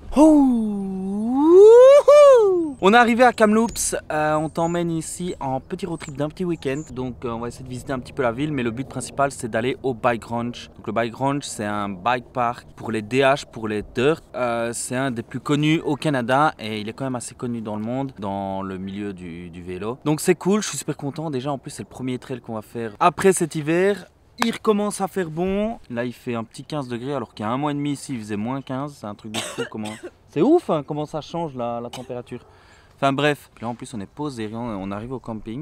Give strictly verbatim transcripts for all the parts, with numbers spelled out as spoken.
Oh, on est arrivé à Kamloops, euh, on t'emmène ici en petit road trip d'un petit week-end. Donc euh, on va essayer de visiter un petit peu la ville, mais le but principal c'est d'aller au Bike Ranch. Donc le Bike Ranch c'est un bike park pour les D H, pour les dirt. Euh, c'est un des plus connus au Canada et il est quand même assez connu dans le monde, dans le milieu du, du vélo. Donc c'est cool, je suis super content. Déjà en plus c'est le premier trail qu'on va faire après cet hiver. Il recommence à faire bon. Là, il fait un petit quinze degrés alors qu'il y a un mois et demi ici, il faisait moins quinze. C'est un truc de fou. Comment... C'est ouf hein, comment ça change la, la température. Enfin bref. Là, en plus, on est posé. On arrive au camping.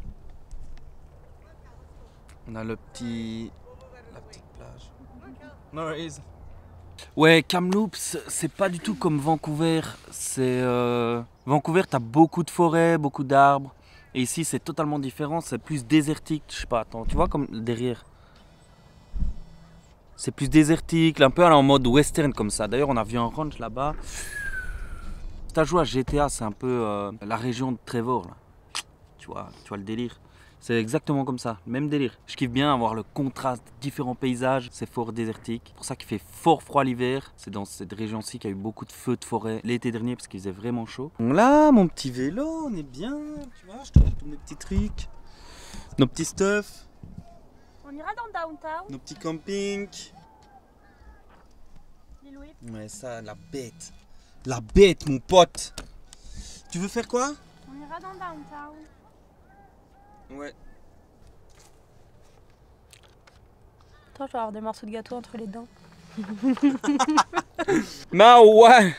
On a le petit... la petite plage. No worries. Ouais, Kamloops, c'est pas du tout comme Vancouver. C'est... Euh... Vancouver, t'as beaucoup de forêts, beaucoup d'arbres. Et ici, c'est totalement différent. C'est plus désertique. Je sais pas, attends, tu vois comme derrière. C'est plus désertique, un peu en mode western comme ça. D'ailleurs, on a vu un ranch là-bas. Si t'as joué à G T A, c'est un peu euh, la région de Trevor. Là. Tu vois, tu vois le délire. C'est exactement comme ça, même délire. Je kiffe bien avoir le contraste, différents paysages. C'est fort désertique. C'est pour ça qu'il fait fort froid l'hiver. C'est dans cette région-ci qu'il y a eu beaucoup de feux de forêt l'été dernier parce qu'il faisait vraiment chaud. Donc là, mon petit vélo, on est bien. Tu vois, je te montre tous mes petits trucs, nos petits stuff. On ira dans le downtown. Nos petits campings. Louis. Ouais, ça, la bête. La bête, mon pote. Tu veux faire quoi? On ira dans le downtown. Ouais. Attends, je vais avoir des morceaux de gâteau entre les dents. Ma ouais.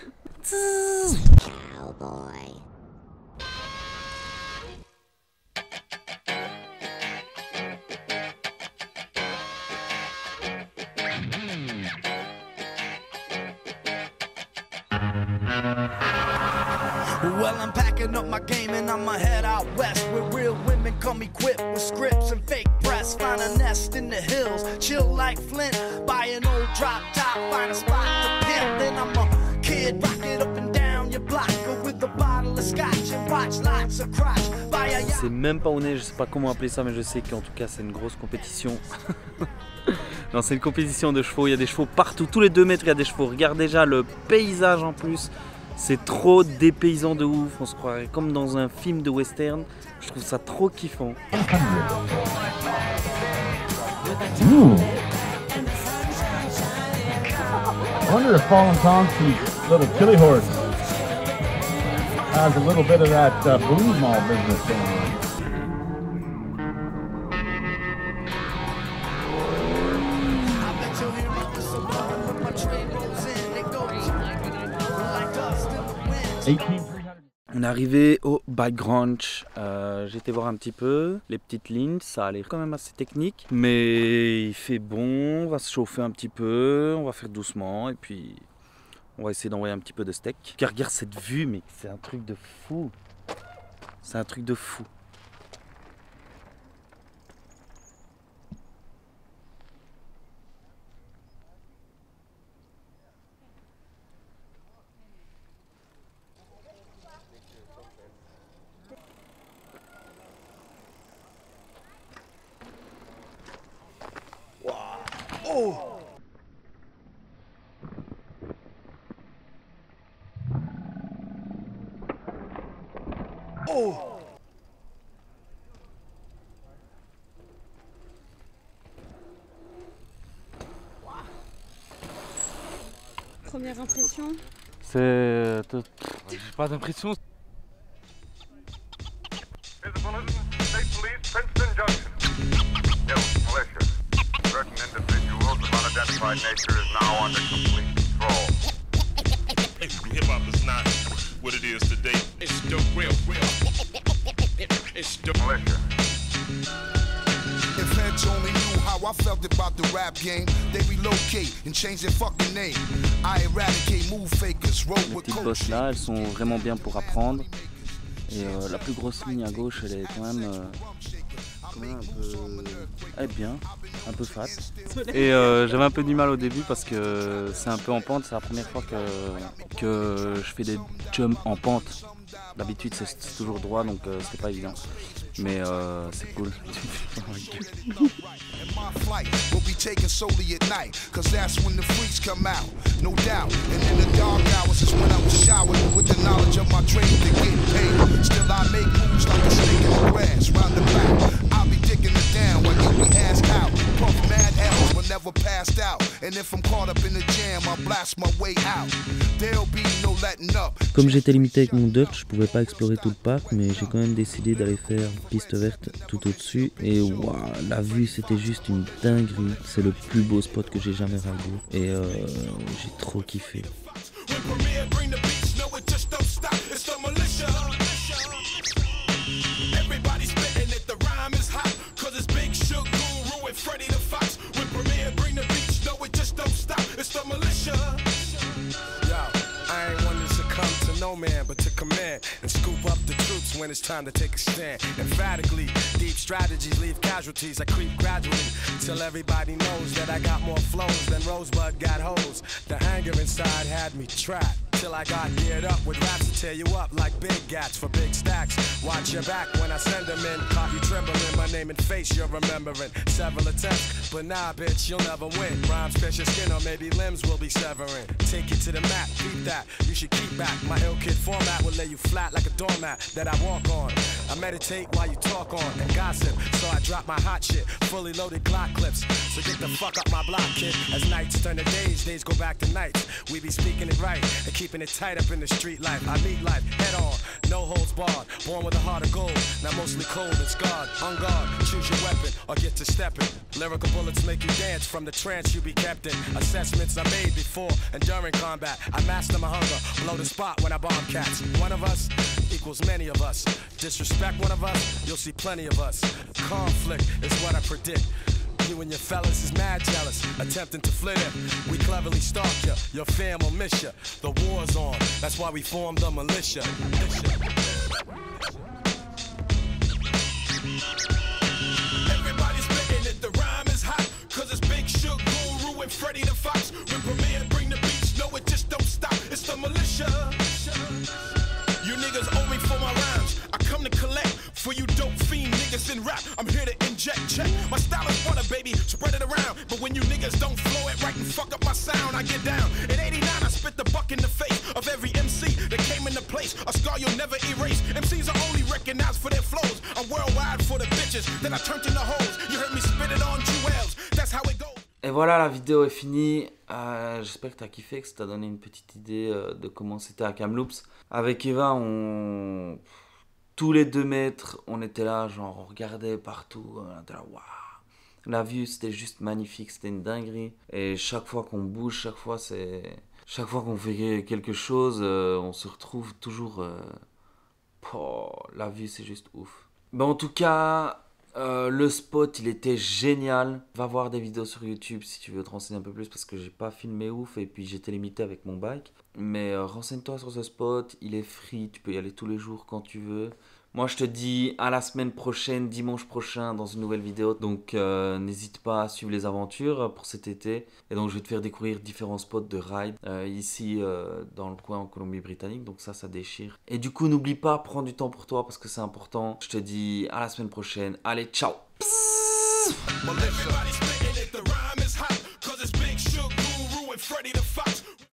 Cowboy. Well, I'm packing up my game and I'ma head out west where real women come equipped with scripts and fake breasts. Find a nest in the hills, chill like Flint. Buy an old drop top, find a spot to pimp. Then I'm a kid, rock it up and down your block with a bottle of scotch and watch lots of crotch. Buy a yacht. C'est même pas honnête, je sais pas comment appeler ça, mais je sais qu'en tout cas c'est une grosse compétition. Non, c'est une compétition de chevaux, il y a des chevaux partout, tous les deux mètres il y a des chevaux. Regarde déjà le paysage en plus. C'est trop dépaysant de ouf, on se croirait comme dans un film de western. Je trouve ça trop kiffant. Ooh. I wonder if Fallen Tonksi's little chili horse has a little bit of that uh, booze mall business going on. On est arrivé au Bike Ranch, euh, j'ai été voir un petit peu les petites lignes, ça a l'air quand même assez technique, mais il fait bon, on va se chauffer un petit peu, on va faire doucement et puis on va essayer d'envoyer un petit peu de steak. Puis regarde cette vue, mais c'est un truc de fou, c'est un truc de fou. Oh! Oh! Première impression. C'est... J'ai pas d'impression. Nature is now under complete control. Hip-hop is not what it is today. It's the real, real. It's the militia. If heads only knew how I felt about the rap game, they relocate and change their fucking name. I eradicate move fakers, roll with Les petites bosses là, elles sont vraiment bien pour apprendre. Et euh, la plus grosse ligne à gauche, elle est quand même, euh, quand même un peu... Elle est bien, un peu fat. Et euh, j'avais un peu du mal au début parce que c'est un peu en pente. C'est la première fois que, que je fais des jumps en pente. D'habitude c'est toujours droit, donc euh, c'était pas évident. Mais euh, c'est cool. taken solely at night, cause that's when the freaks come out, no doubt. And in the dark hours is when I was showered with the knowledge of my trade to get paid. Still I make moves like a snake in the grass, round the back. I'll be dicking it down while you be ass out. Puff mad L's but never passed out. And if I'm caught up in the jam, I blast my way out. There'll be no letting up. Comme j'étais limité avec mon dirt, je pouvais pas explorer tout le parc, mais j'ai quand même décidé d'aller faire piste verte tout au-dessus. Et waouh, la vue c'était juste une dinguerie. C'est le plus beau spot que j'ai jamais raidé. Et euh, j'ai trop kiffé. No man, but to command and scoop up the troops when it's time to take a stand. Emphatically, deep strategies leave casualties. I creep gradually till everybody knows that I got more flows than Rosebud got hoes. The anger inside had me trapped till I got geared up with raps to tear you up like big gats for big stacks. Watch your back when I send them in. Caught you trembling, my name and face you're remembering. Several attempts, but nah, bitch, you'll never win. Rhymes pierce your skin or maybe limbs will be severing. Take you to the map, keep that. You should keep back. My ill kid format will lay you flat like a doormat that I walk on. I meditate while you talk on and gossip, so I drop my hot shit, fully loaded Glock clips. So get the fuck up my block, kid. As nights turn to days, days go back to nights. We be speaking it right and keeping it tight up in the street life. I meet life head on, no holds barred. Born with a heart of gold, now mostly cold and scarred. On guard, choose your weapon or get to stepping. Lyrical bullets make you dance from the trance you be kept in. Assessments I made before and during combat. I master my hunger, blow the spot when I bomb cats. One of us equals many of us. Disrespect one of us, you'll see plenty of us. Conflict is what I predict. You and your fellas is mad jealous, attempting to flit it. We cleverly stalk ya, your fam will miss ya. The war's on, that's why we formed the militia. militia. Everybody's spitting it, the rhyme is hot, cause it's Big Shook, Guru, and Freddy the Fox. When Premier bring the beats, no it just don't stop, it's the militia. You niggas owe me for my rhymes, I come to collect. For you dope fiend niggas in rap, I'm here to inject, check. My style is water, baby, spread it around. But when you niggas don't flow it right and fuck up my sound, I get down. In eighty-nine, I spit the buck in the face of every M C that came into place. A scar you'll never erase. M Cs are only recognized for their flows. I'm worldwide for the bitches that I turned into hoes. You heard me spit it on jewels, that's how it goes. Et voilà, la vidéo est finie. Euh, J'espère que tu as kiffé, que ça t'a donné une petite idée euh, de comment c'était à Kamloops. Avec Eva, on... tous les deux mètres, on était là, genre on regardait partout, on était là, waouh. La vue, c'était juste magnifique, c'était une dinguerie. Et chaque fois qu'on bouge, chaque fois c'est, chaque fois qu'on fait quelque chose, euh, on se retrouve toujours. Euh... Oh, la vue, c'est juste ouf. Ben, en tout cas, euh, le spot, il était génial. Va voir des vidéos sur YouTube si tu veux te renseigner un peu plus parce que j'ai pas filmé ouf et puis j'étais limité avec mon bike. Mais euh, renseigne-toi sur ce spot, il est free, tu peux y aller tous les jours quand tu veux. Moi je te dis à la semaine prochaine, dimanche prochain dans une nouvelle vidéo. Donc euh, n'hésite pas à suivre les aventures pour cet été. Et donc je vais te faire découvrir différents spots de ride euh, ici euh, dans le coin en Colombie-Britannique. Donc ça, ça déchire. Et du coup n'oublie pas, prends du temps pour toi parce que c'est important. Je te dis à la semaine prochaine. Allez, ciao. Psst.